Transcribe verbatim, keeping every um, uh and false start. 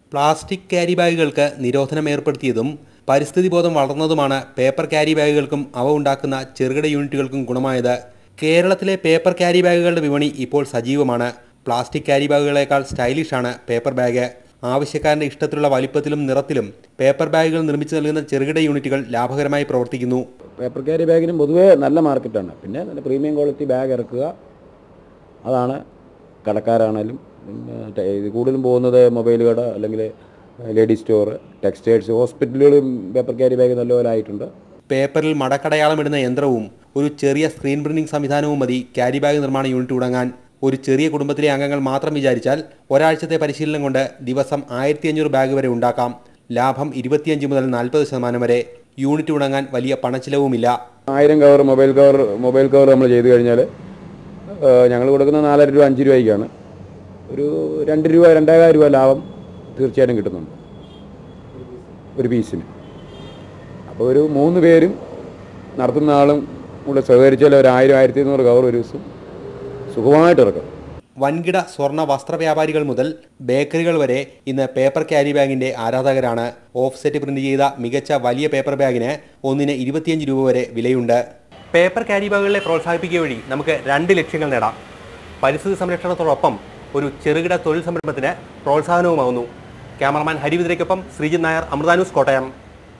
Plastic carry ബാഗുകൾക്ക് നിരോധനം ഏർപ്പെടുത്തിയതും പരിസ്ഥിതി ബോധം വളർന്നതുമാണ് പേപ്പർ ക്യാരി ബാഗുകൾക്കും അവ ഉണ്ടാക്കുന്ന ചെറുകിട യൂണിറ്റുകൾക്കും ഗുണമായത്. കേരളത്തിലെ പേപ്പർ ക്യാരി ബാഗുകളുടെ വിപണി ഇപ്പോൾ സജീവമാണ്. പ്ലാസ്റ്റിക് ക്യാരി ബാഗുകളേക്കാൾ സ്റ്റൈലിഷാണ് പേപ്പർ ബാഗ്. ആവശ്യക്കാരന്റെ ഇഷ്ടത്തിലുള്ള വലിപ്പത്തിലും നിറത്തിലും പേപ്പർ ബാഗുകൾ നിർമ്മിച്ചു നൽകുന്ന ചെറുകിട യൂണിറ്റുകൾ ലാഭകരമായി പ്രവർത്തിക്കുന്നു. പേപ്പർ ക്യാരി ബാഗിനും പൊതുവേ നല്ല മാർക്കറ്റാണ്. പിന്നെ നല്ല പ്രീമിയം ക്വാളിറ്റി ബാഗ് ഇറക്കുക, അതാണ് കടക്കാരാണേലും. ഇത് കൂടുതലും പോകുന്നത് മൊബൈൽ കട, അല്ലെങ്കിൽ ലേഡീസ് സ്റ്റോർ, ടെക്സ്റ്റൈൽസ്, ഹോസ്പിറ്റലുകളും പേപ്പർ ക്യാരി ബാഗ് നല്ലപോലെ ആയിട്ടുണ്ട്. പേപ്പറിൽ മടക്കടയാളമിടുന്ന യന്ത്രവും ഒരു ചെറിയ സ്ക്രീൻ പ്രിന്റിംഗ് സംവിധാനവും മതി ക്യാരി ബാഗ് നിർമ്മാണ യൂണിറ്റ് തുടങ്ങാൻ. ഒരു ചെറിയ കുടുംബത്തിലെ അംഗങ്ങൾ മാത്രം വിചാരിച്ചാൽ ഒരാഴ്ചത്തെ പരിശീലനം കൊണ്ട് ദിവസം ആയിരത്തി അഞ്ഞൂറ് ബാഗ് വരെ ഉണ്ടാക്കാം. ലാഭം ഇരുപത്തിയഞ്ച് മുതൽ നാൽപ്പത് ശതമാനം വരെ. യൂണിറ്റ് തുടങ്ങാൻ വലിയ പണച്ചിലവുമില്ല. ആയിരം cover mobile cover mobile cover നമ്മൾ ചെയ്ത് കഴിഞ്ഞാൽ ഞങ്ങൾ കൊടുക്കുന്ന നാലര രൂപ അഞ്ച് രൂപയ്ക്കാണ്. ഒരു രണ്ട് രൂപ രണ്ടായിരം രൂപ ലാഭം തീർച്ചയായിട്ടും കിട്ടുന്നുണ്ട് ഒരു പീസിന്. അപ്പോൾ ഒരു മൂന്ന് പേരും നടത്തുന്ന ആളും കൂടെ സഹകരിച്ചാൽ ഒരു ആയിരം ആയിരത്തി ഇരുന്നൂറ് കവർ ഒരു ദിവസം സുഖമായിട്ട് ഇറക്കും. വൻകിട സ്വർണ്ണ വസ്ത്ര വ്യാപാരികൾ മുതൽ ബേക്കറികൾ വരെ ഇന്ന് പേപ്പർ ക്യാരി ബാഗിന്റെ ആരാധകരാണ്. ഓഫ്സെറ്റ് പ്രിന്റ് ചെയ്ത മികച്ച വലിയ പേപ്പർ ബാഗിന് ഒന്നിന് ഇരുപത്തിയഞ്ച് രൂപ വരെ വിലയുണ്ട്. പേപ്പർ ക്യാരി ബാഗുകളെ പ്രോത്സാഹിപ്പിക്കുക വഴി നമുക്ക് രണ്ട് ലക്ഷ്യങ്ങൾ നേടാം. പരിസ്ഥിതി സംരക്ഷണത്തോടൊപ്പം ഒരു ചെറുകിട തൊഴിൽ സംരംഭത്തിന് പ്രോത്സാഹനവുമാകുന്നു. ക്യാമറമാൻ ഹരിവിദ്രയ്ക്കൊപ്പം ശ്രീജിത് നായർ, അമൃത ന്യൂസ്, കോട്ടയം.